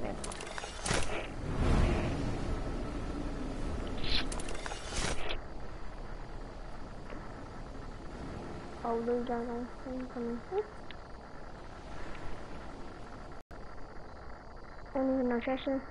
边。考虑一下东西可能是。你哪些是？